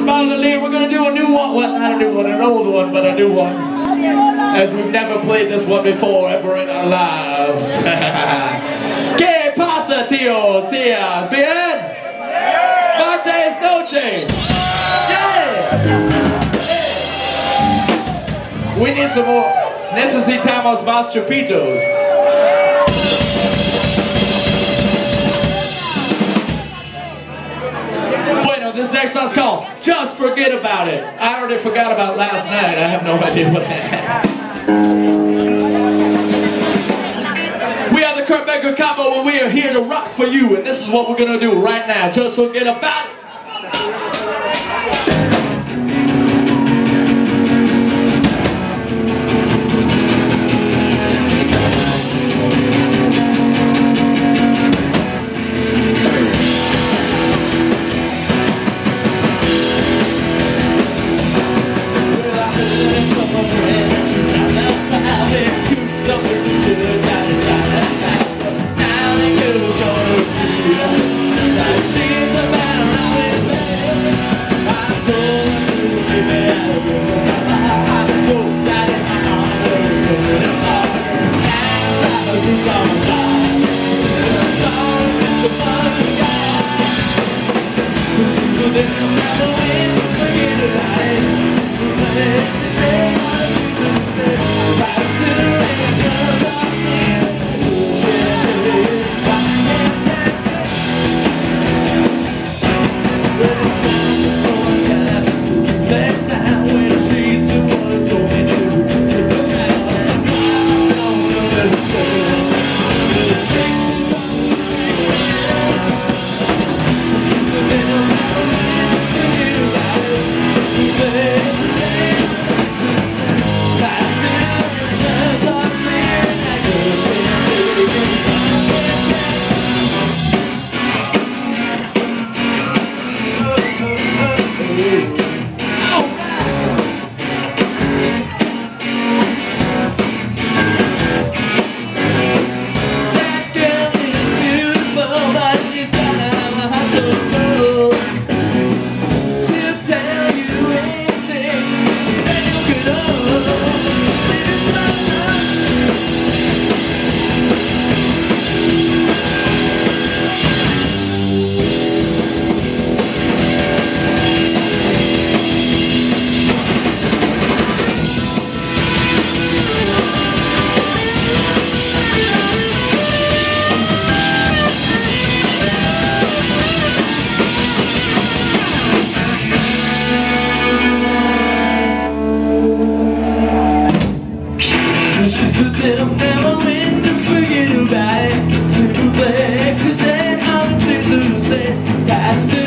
Valladolid. We're gonna do a new one. Well, not a new one, an old one, but a new one. As we've never played this one before ever in our lives. ¿Qué pasa, tíos? Tías, ¿bien? Martes noche. Yeah. We need some more. Necesitamos más chupitos. This next song's called Just Forget About It. I already forgot about last night. I have no idea what that had. We are the Kurt Becker Combo and we are here to rock for you. And this is what we're going to do right now. Just forget about it. Simple place to say all the things to say.